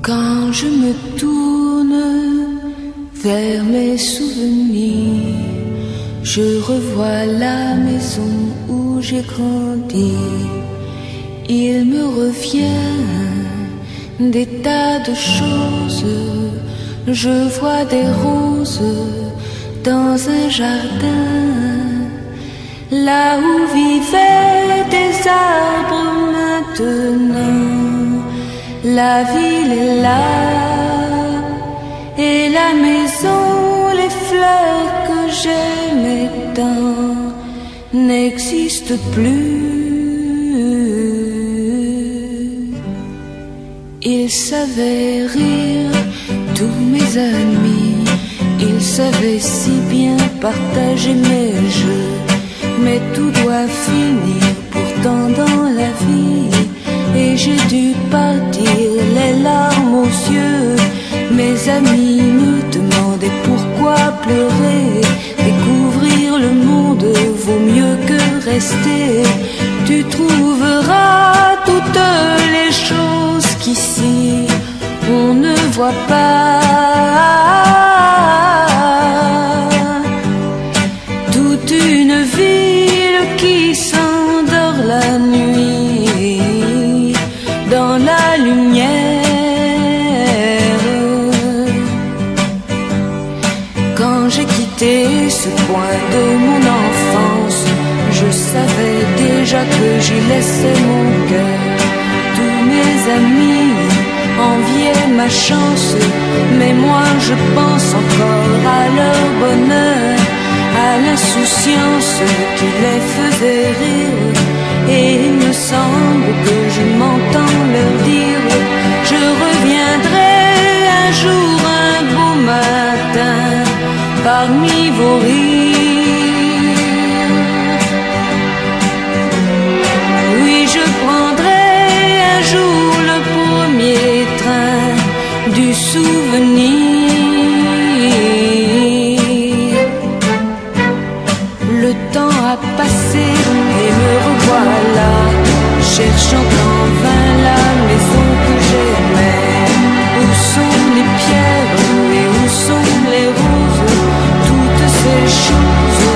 Quand je me tourne vers mes souvenirs, je revois la maison où j'ai grandi. Il me revient des tas de choses. Je vois des roses dans un jardin, là où vivaient des arbres maintenant. La ville est là, et la maison, les fleurs que j'aimais tant n'existent plus. Ils savaient rire, tous mes amis, ils savaient si bien partager mes jeux. Mais tout doit finir pourtant dans la vie, et j'ai dû partir les larmes aux yeux. Mes amis me demandaient pourquoi pleurer. Découvrir le monde vaut mieux que rester. Tu trouveras toutes les choses qu'ici on ne voit pas. Toute une ville qui s'endort la nuit dans la lumière. Quand j'ai quitté ce coin de mon enfance, je savais déjà que j'y laissais mon cœur. Tous mes amis enviaient ma chance, mais moi je pense encore à leur bonheur, à l'insouciance qui les faisait rire. Et il me semble que je m'entends leur dire: je reviendrai un jour, un beau matin, parmi vos rires. Oui, je prendrai un jour le premier train du souvenir. Le temps a passé et me revoilà, cherchant en vain la maison que j'aimais. Où sont les pierres et où sont les roses? Toutes ces choses